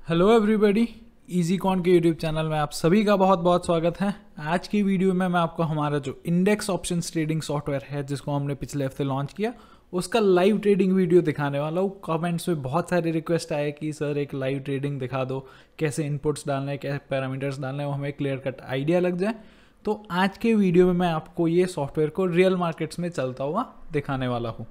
Hello everybody, EzQuant के YouTube channel में आप सभी का बहुत बहुत स्वागत है। आज की वीडियो में मैं आपको हमारा जो इंडेक्स ऑप्शंस ट्रेडिंग सॉफ्टवेयर है जिसको हमने पिछले हफ्ते लॉन्च किया उसका लाइव ट्रेडिंग वीडियो दिखाने वाला हूँ। कमेंट्स में बहुत सारे रिक्वेस्ट आए कि सर एक लाइव ट्रेडिंग दिखा दो, कैसे इनपुट्स डालने हैं, कैसे पैरामीटर्स डालने हैं, वो हमें क्लियर कट आइडिया लग जाए। तो आज के वीडियो में मैं आपको ये सॉफ्टवेयर को रियल मार्केट्स में चलता हुआ दिखाने वाला हूँ।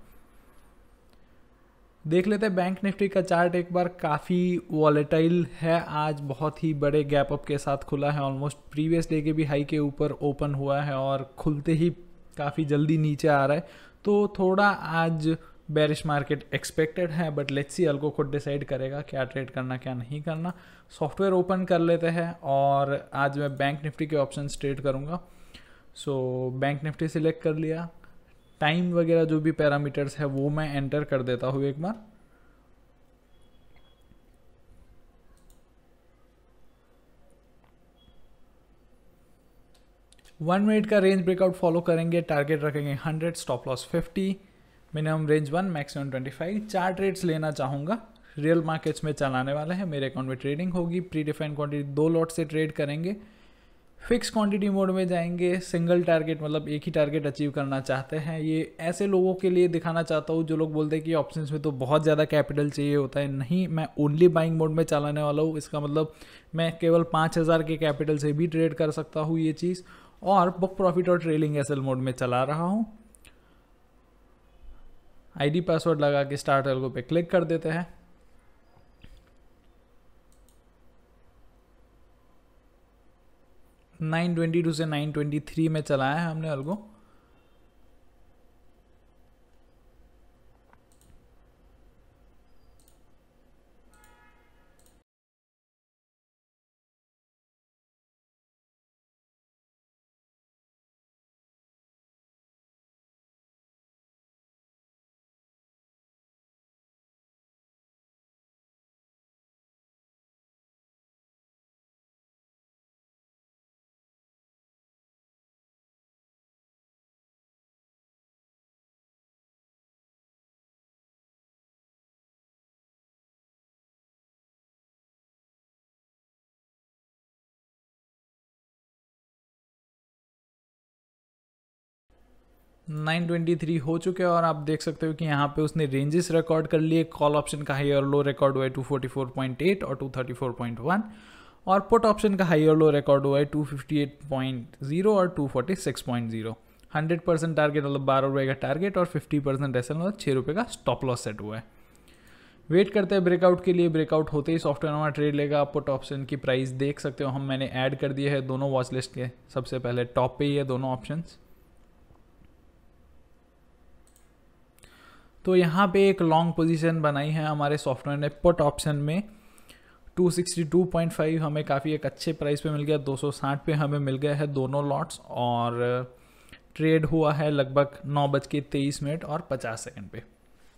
देख लेते हैं बैंक निफ्टी का चार्ट एक बार। काफ़ी वॉलेटाइल है, आज बहुत ही बड़े गैप अप के साथ खुला है। ऑलमोस्ट प्रीवियस डे के भी हाई के ऊपर ओपन हुआ है और खुलते ही काफ़ी जल्दी नीचे आ रहा है। तो थोड़ा आज बेरिश मार्केट एक्सपेक्टेड है, बट लेट्स सी अल्गो खुद डिसाइड करेगा क्या ट्रेड करना क्या नहीं करना। सॉफ्टवेयर ओपन कर लेते हैं और आज मैं बैंक निफ्टी के ऑप्शन ट्रेड करूँगा। सो बैंक निफ्टी सिलेक्ट कर लिया। टाइम वगैरह जो भी पैरामीटर्स है वो मैं एंटर कर देता हूँ एक बार। वन मिनट का रेंज ब्रेकआउट फॉलो करेंगे। टारगेट रखेंगे 100, stop loss 50, minimum range 1, maximum 25। 4 trades लेना चाहूँगा। रियल मार्केट्स में चलाने वाले हैं। मेरे अकाउंट में ट्रेडिंग होगी। प्री डिफाइंड क्वांटिटी 2 लॉट से ट्रेड करेंगे। फिक्स क्वांटिटी मोड में जाएंगे। सिंगल टारगेट मतलब एक ही टारगेट अचीव करना चाहते हैं। ये ऐसे लोगों के लिए दिखाना चाहता हूँ जो लोग बोलते हैं कि ऑप्शंस में तो बहुत ज़्यादा कैपिटल चाहिए होता है। नहीं, मैं ओनली बाइंग मोड में चलाने वाला हूँ। इसका मतलब मैं केवल 5000 के कैपिटल से भी ट्रेड कर सकता हूँ ये चीज़। और बुक प्रॉफिट और ट्रेलिंग एसएल मोड में चला रहा हूँ। आईडी पासवर्ड लगा के स्टार्ट अलगो पे क्लिक कर देते हैं। $922 से $923 में चलाया है हमने अलगो। $923 हो चुके हैं और आप देख सकते हो कि यहाँ पे उसने रेंजेस रिकॉर्ड कर लिए। कॉल ऑप्शन का हाई और लो रिकॉर्ड हुआ है 244.8 और 234.1, और पुट ऑप्शन का हाई और लो रिकॉर्ड हुआ है 258.0 और 246.0। 100% टारगेट मतलब 12 रुपये का टारगेट और 50% एसएल मतलब 6 रुपये का स्टॉप लॉस सेट हुआ है। वेट करते हैं ब्रेकआउट के लिए। ब्रेकआउट होते ही सॉफ्टवेयर हमारा ट्रेड लेगा। पुट ऑप्शन की प्राइस देख सकते हो मैंने ऐड कर दिए है दोनों वॉच लिस्ट के। सबसे पहले टॉप पे ही है दोनों ऑप्शंस। तो यहाँ पे एक लॉन्ग पोजीशन बनाई है हमारे सॉफ्टवेयर ने पुट ऑप्शन में। 262.5 हमें काफ़ी एक अच्छे प्राइस पे मिल गया। 260 पे हमें मिल गया है दोनों लॉट्स, और ट्रेड हुआ है लगभग 9:23 और 50 सेकंड पे।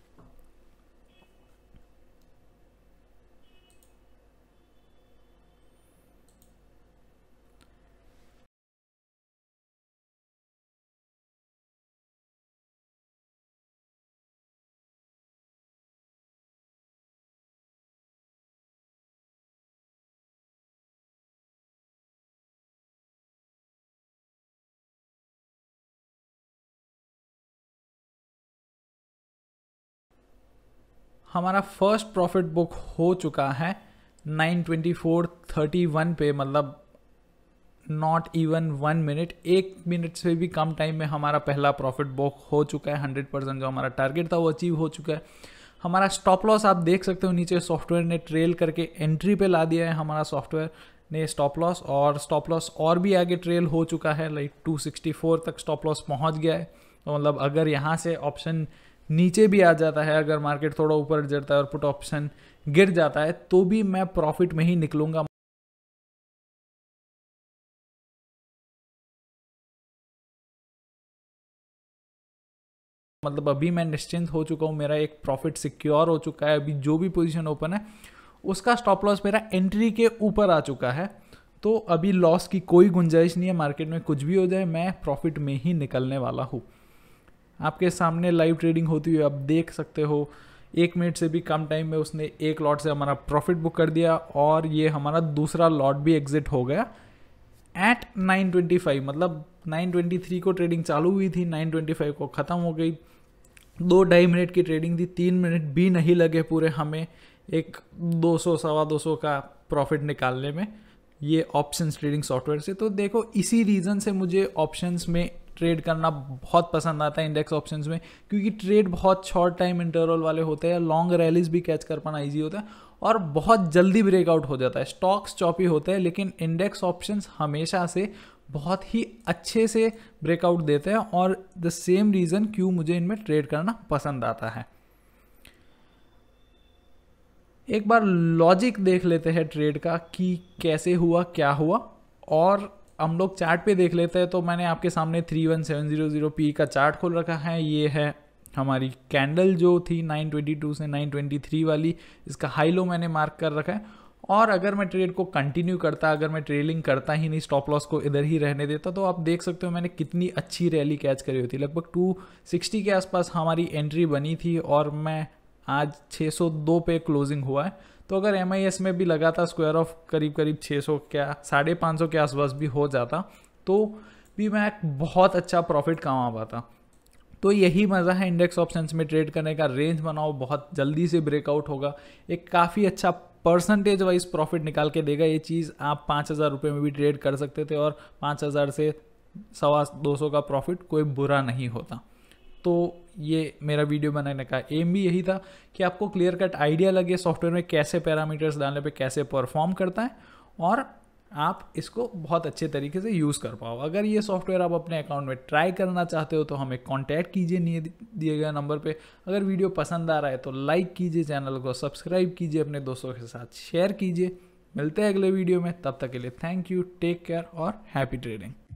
हमारा फर्स्ट प्रॉफिट बुक हो चुका है 924.31 पे, मतलब नॉट इवन 1 मिनट, 1 मिनट से भी कम टाइम में हमारा पहला प्रॉफिट बुक हो चुका है। 100% जो हमारा टारगेट था वो अचीव हो चुका है। हमारा स्टॉप लॉस आप देख सकते हो नीचे सॉफ्टवेयर ने ट्रेल करके एंट्री पे ला दिया है हमारा सॉफ्टवेयर ने स्टॉप लॉस, और स्टॉप लॉस और भी आगे ट्रेल हो चुका है। लाइक 264 तक स्टॉप लॉस पहुंच गया है। तो मतलब अगर यहाँ से ऑप्शन नीचे भी आ जाता है, अगर मार्केट थोड़ा ऊपर गिरता है और पुट ऑप्शन गिर जाता है, तो भी मैं प्रॉफिट में ही निकलूंगा। मतलब अभी मैं निश्चिंत हो चुका हूँ, मेरा एक प्रॉफिट सिक्योर हो चुका है। अभी जो भी पोजीशन ओपन है उसका स्टॉप लॉस मेरा एंट्री के ऊपर आ चुका है। तो अभी लॉस की कोई गुंजाइश नहीं है। मार्केट में कुछ भी हो जाए, मैं प्रॉफिट में ही निकलने वाला हूँ। आपके सामने लाइव ट्रेडिंग होती हुई आप देख सकते हो। 1 मिनट से भी कम टाइम में उसने एक लॉट से हमारा प्रॉफिट बुक कर दिया और ये हमारा दूसरा लॉट भी एग्जिट हो गया एट 925। मतलब 923 को ट्रेडिंग चालू हुई थी, 925 को ख़त्म हो गई। 2-2.5 मिनट की ट्रेडिंग थी, 3 मिनट भी नहीं लगे पूरे हमें एक 200 सवा 200 का प्रॉफिट निकालने में ये ऑप्शंस ट्रेडिंग सॉफ्टवेयर से। तो देखो इसी रीज़न से मुझे ऑप्शंस में ट्रेड करना बहुत पसंद आता है, इंडेक्स ऑप्शंस में, क्योंकि ट्रेड बहुत शॉर्ट टाइम इंटरवल वाले होते हैं, लॉन्ग रैलीज भी कैच कर पाना ईजी होता है और बहुत जल्दी ब्रेकआउट हो जाता है। स्टॉक्स चॉपी होते हैं लेकिन इंडेक्स ऑप्शंस हमेशा से बहुत ही अच्छे से ब्रेकआउट देते हैं और द सेम रीज़न क्यों मुझे इनमें ट्रेड करना पसंद आता है। एक बार लॉजिक देख लेते हैं ट्रेड का कि कैसे हुआ क्या हुआ, और हम लोग चार्ट पे देख लेते हैं। तो मैंने आपके सामने 31700 पी का चार्ट खोल रखा है। ये है हमारी कैंडल जो थी 922 से 923 वाली, इसका हाई लो मैंने मार्क कर रखा है। और अगर मैं ट्रेड को कंटिन्यू करता, अगर मैं ट्रेलिंग करता ही नहीं, स्टॉप लॉस को इधर ही रहने देता, तो आप देख सकते हो मैंने कितनी अच्छी रैली कैच करी होती। लगभग 260 के आसपास हमारी एंट्री बनी थी और मैं आज 602 पे क्लोजिंग हुआ है। तो अगर MIS में भी लगाता स्क्वायर ऑफ करीब 600 क्या 550 के आसपास भी हो जाता तो भी मैं बहुत अच्छा प्रॉफिट कमा पाता। तो यही मज़ा है इंडेक्स ऑप्शंस में ट्रेड करने का। रेंज बनाओ, बहुत जल्दी से ब्रेकआउट होगा, एक काफ़ी अच्छा परसेंटेज वाइज प्रॉफिट निकाल के देगा। ये चीज़ आप 5,000 रुपये में भी ट्रेड कर सकते थे और 5,000 से 200 का प्रॉफिट कोई बुरा नहीं होता। तो ये मेरा वीडियो बनाने का एम भी यही था कि आपको क्लियर कट आइडिया लगे सॉफ्टवेयर में कैसे पैरामीटर्स डालने पे कैसे परफॉर्म करता है और आप इसको बहुत अच्छे तरीके से यूज़ कर पाओ। अगर ये सॉफ्टवेयर आप अपने अकाउंट में ट्राई करना चाहते हो तो हमें कांटेक्ट कीजिए दिए गए नंबर पे। अगर वीडियो पसंद आ रहा है तो लाइक कीजिए, चैनल को सब्सक्राइब कीजिए, अपने दोस्तों के साथ शेयर कीजिए। मिलते हैं अगले वीडियो में, तब तक के लिए थैंक यू, टेक केयर और हैप्पी ट्रेडिंग।